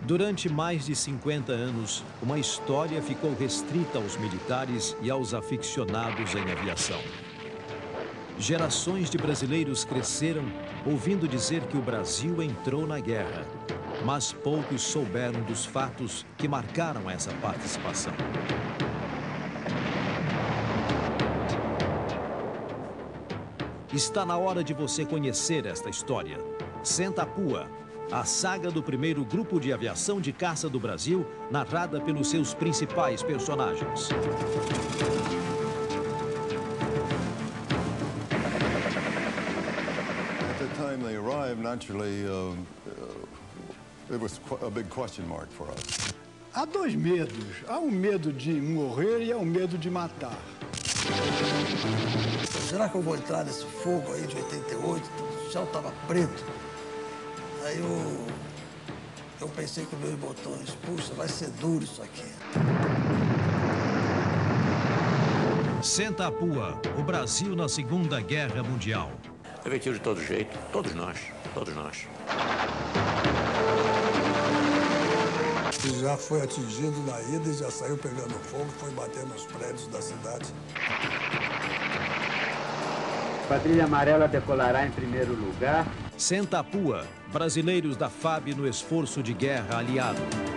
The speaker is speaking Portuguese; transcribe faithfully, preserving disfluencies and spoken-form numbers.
Durante mais de cinquenta anos, uma história ficou restrita aos militares e aos aficionados em aviação. Gerações de brasileiros cresceram ouvindo dizer que o Brasil entrou na guerra, mas poucos souberam dos fatos que marcaram essa participação. Está na hora de você conhecer esta história. Senta a Pua, a saga do primeiro grupo de aviação de caça do Brasil, narrada pelos seus principais personagens. At the time they arrived, naturally, uh, uh, it was a big question mark for us. Há dois medos. Há um medo de morrer e há um medo de matar. Será que eu vou entrar nesse fogo aí de oitenta e oito? O céu estava preto. Aí eu, eu pensei com meus botões, puxa, vai ser duro isso aqui. Senta a Pua, o Brasil na Segunda Guerra Mundial. Levei tiro de todo jeito, todos nós, todos nós. Já foi atingido na ida e já saiu pegando fogo, foi bater nos prédios da cidade. Quadrilha Amarela decolará em primeiro lugar. Senta a Pua, brasileiros da F A B no esforço de guerra aliado.